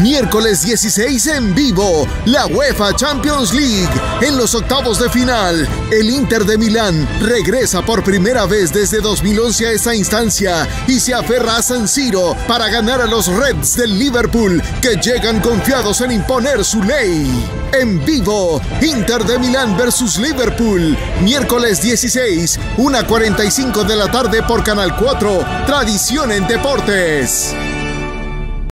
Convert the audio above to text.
Miércoles 16 en vivo, la UEFA Champions League. En los octavos de final, el Inter de Milán regresa por primera vez desde 2011 a esta instancia y se aferra a San Siro para ganar a los Reds del Liverpool, que llegan confiados en imponer su ley. En vivo, Inter de Milán versus Liverpool, miércoles 16, 1:45 de la tarde por Canal 4, Tradición en Deportes.